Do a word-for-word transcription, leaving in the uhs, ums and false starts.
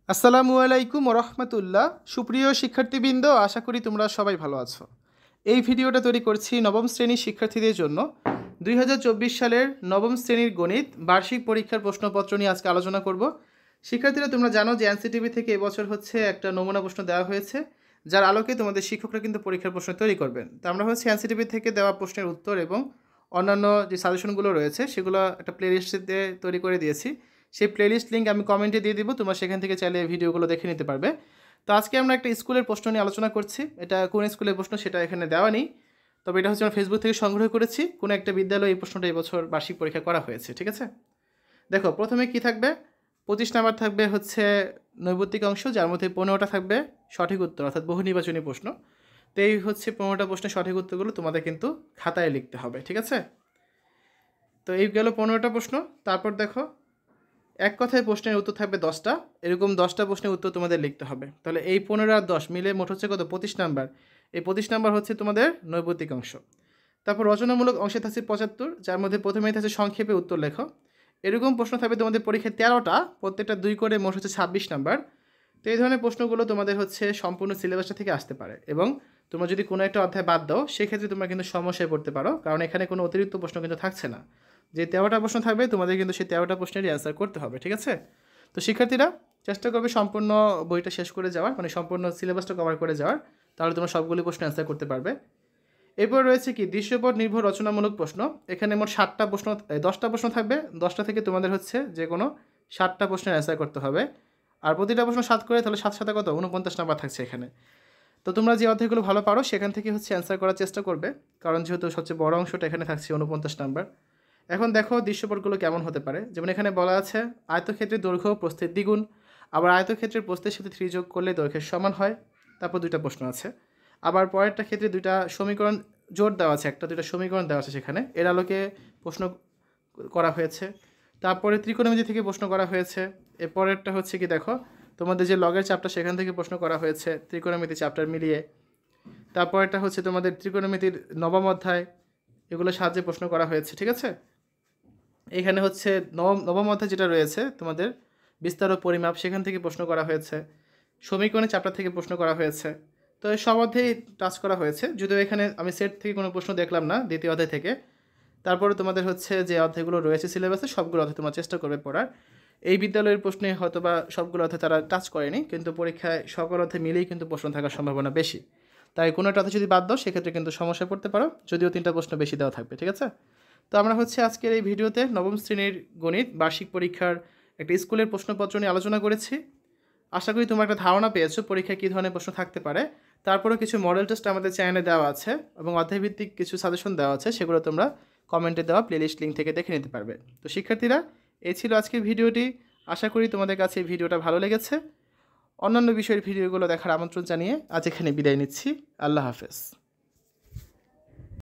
আসসালামু আলাইকুম ওয়া রাহমাতুল্লাহ। সুপ্রিয় শিক্ষার্থীবৃন্দ, আশা করি তোমরা সবাই ভালো আছো। এই ভিডিওটা তৈরি করছি নবম শ্রেণীর শিক্ষার্থীদের জন্য। দুই হাজার চব্বিশ সালের নবম শ্রেণীর গণিত বার্ষিক পরীক্ষার প্রশ্নপত্র নিয়ে আজকে আলোচনা করব। শিক্ষার্থীরা, তোমরা জানো যে এনসিটিভি থেকে এবছর হচ্ছে একটা নমুনা প্রশ্ন দেওয়া হয়েছে, যার আলোকে তোমাদের শিক্ষকরা কিন্তু পরীক্ষার প্রশ্ন তৈরি করবেন। তো আমরা হচ্ছে এনসিটিভি থেকে দেওয়া প্রশ্নের উত্তর এবং অন্যান্য যে সাজেশনগুলো রয়েছে সেগুলো একটা প্লেলিস্টে তৈরি করে দিয়েছি। সেই প্লেলিস্ট লিঙ্ক আমি কমেন্টে দিয়ে দিব, তোমরা সেখান থেকে চাইলে ভিডিওগুলো দেখে নিতে পারবে। তো আজকে আমরা একটা স্কুলের প্রশ্ন নিয়ে আলোচনা করছি। এটা কোন স্কুলের প্রশ্ন সেটা এখানে দেওয়া নেই, তবে এটা হচ্ছে আমরা ফেসবুক থেকে সংগ্রহ করেছি। কোনো একটা বিদ্যালয়ে এই প্রশ্নটা এবছর বার্ষিক পরীক্ষা করা হয়েছে, ঠিক আছে? দেখো, প্রথমে কি থাকবে, পঁচিশ নাম্বার থাকবে হচ্ছে নৈবত্তিক অংশ, যার মধ্যে পনেরোটা থাকবে সঠিক উত্তর, অর্থাৎ বহু নির্বাচনী প্রশ্ন। তো এই হচ্ছে পনেরোটা প্রশ্নের সঠিক উত্তরগুলো তোমাদের কিন্তু খাতায় লিখতে হবে, ঠিক আছে? তো এই গেল পনেরোটা প্রশ্ন। তারপর দেখো, এক কথায় প্রশ্নের উত্তর থাকবে দশটা, এরকম দশটা প্রশ্নের উত্তর তোমাদের লিখতে হবে। তাহলে এই পনেরো আর দশ মিলে মোট হচ্ছে কত, পঁচিশ নাম্বার। এই পঁচিশ নাম্বার হচ্ছে তোমাদের নৈবত্তিক অংশ। তারপর রচনামূলক অংশে থাকছে পঁচাত্তর, যার মধ্যে প্রথমেই থাকছে সংক্ষেপে উত্তর লেখো। এরকম প্রশ্ন থাকবে তোমাদের পরীক্ষায় তেরোটা, প্রত্যেকটা দুই করে মোট হচ্ছে ছাব্বিশ নাম্বার। তো এই ধরনের প্রশ্নগুলো তোমাদের হচ্ছে সম্পূর্ণ সিলেবাসটা থেকে আসতে পারে, এবং তোমরা যদি কোনো একটা অধ্যায় বাদ দাও সেক্ষেত্রে তোমরা কিন্তু সমস্যায় পড়তে পারো, কারণ এখানে কোনো অতিরিক্ত প্রশ্ন কিন্তু থাকছে না। যে তেরোটা প্রশ্ন থাকবে তোমাদের কিন্তু সেই তেরোটা প্রশ্নেরই অ্যান্সার করতে হবে, ঠিক আছে? তো শিক্ষার্থীরা চেষ্টা করবে সম্পূর্ণ বইটা শেষ করে যাওয়ার, মানে সম্পূর্ণ সিলেবাসটা কভার করে যাওয়ার, তাহলে তোমরা সবগুলি প্রশ্ন অ্যান্সার করতে পারবে। এরপর রয়েছে কি দৃশ্যপট নির্ভর রচনামূলক প্রশ্ন। এখানে মোট ষাটটা প্রশ্ন, দশটা প্রশ্ন থাকবে। দশটা থেকে তোমাদের হচ্ছে যে কোনো ষাটটা প্রশ্নের অ্যান্সার করতে হবে, আর প্রতিটা প্রশ্ন সাত করে, তাহলে সাত সাথে কত, উনপঞ্চাশ নাম্বার থাকছে এখানে। তো তোমরা যে অধ্যায়গুলো ভালো পারো সেখান থেকে হচ্ছে অ্যান্সার করার চেষ্টা করবে, কারণ যেহেতু সবচেয়ে বড় অংশটা এখানে থাকছে উনপঞ্চাশ নাম্বার। এখন দেখো দৃশ্যপটগুলো কেমন হতে পারে। যেমন এখানে বলা আছে আয়তক্ষেত্রের দৈর্ঘ্য প্রস্থের দ্বিগুণ, আবার আয়তক্ষেত্রের প্রস্থের সাথে থ্রি যোগ করলে দৈর্ঘ্যের সমান হয়। তারপর দুইটা প্রশ্ন আছে। আবার পরেরটা ক্ষেত্রে দুইটা সমীকরণ জোর দেওয়া আছে, একটা দুইটা সমীকরণ দেওয়া আছে সেখানে, এর আলোকে প্রশ্ন করা হয়েছে। তারপরে ত্রিকোণমিতি থেকে প্রশ্ন করা হয়েছে। এরপরেরটা হচ্ছে কি দেখো, তোমাদের যে লগের চাপটা সেখান থেকে প্রশ্ন করা হয়েছে ত্রিকোণমিতি চাপটার মিলিয়ে। তারপরেরটা হচ্ছে তোমাদের ত্রিকোণমিতির নবম অধ্যায়, এগুলো সাহায্যে প্রশ্ন করা হয়েছে, ঠিক আছে? এখানে হচ্ছে নবম নবম অধ্যায় যেটা রয়েছে তোমাদের বিস্তার ও পরিমাপ, সেখান থেকে প্রশ্ন করা হয়েছে। সমীকরণের চাপটা থেকে প্রশ্ন করা হয়েছে। তো এই সব অধ্যায়ে টাচ করা হয়েছে, যদিও এখানে আমি সেট থেকে কোনো প্রশ্ন দেখলাম না দ্বিতীয় অধ্যায় থেকে। তারপরে তোমাদের হচ্ছে যে অধ্যায়গুলো রয়েছে সিলেবাসে সবগুলো অধ্যায় তোমরা চেষ্টা করবে পড়ার। এই বিদ্যালয়ের প্রশ্নে হয়তো বা সবগুলো অধ্যায় তারা টাচ করেনি, কিন্তু পরীক্ষায় সকল অধ্যায় মিলেই কিন্তু প্রশ্ন থাকার সম্ভাবনা বেশি। তাই কোনো একটা অধ্যায় যদি বাদ দাও সেক্ষেত্রে কিন্তু সমস্যায় পড়তে পারো, যদিও তিনটা প্রশ্ন বেশি দেওয়া থাকবে, ঠিক আছে? তো আমরা হচ্ছে আজকের এই ভিডিওতে নবম শ্রেণীর গণিত বার্ষিক পরীক্ষার একটা স্কুলের প্রশ্নপত্র নিয়ে আলোচনা করেছি। আশা করি তোমরা একটা ধারণা পেয়েছো পরীক্ষায় কী ধরনের প্রশ্ন থাকতে পারে। তারপরেও কিছু মডেল টেস্ট আমাদের চ্যানেলে দেওয়া আছে এবং অধ্যায়ভিত্তিক কিছু সাজেশন দেওয়া আছে, সেগুলো তোমরা কমেন্টে দেওয়া প্লেলিস্ট লিঙ্ক থেকে দেখে নিতে পারবে। তো শিক্ষার্থীরা, এই ছিল আজকের ভিডিওটি। আশা করি তোমাদের কাছে এই ভিডিওটা ভালো লেগেছে। অন্যান্য বিষয়ের ভিডিওগুলো দেখার আমন্ত্রণ জানিয়ে আজ এখানে বিদায় নিচ্ছি। আল্লাহ হাফেজ।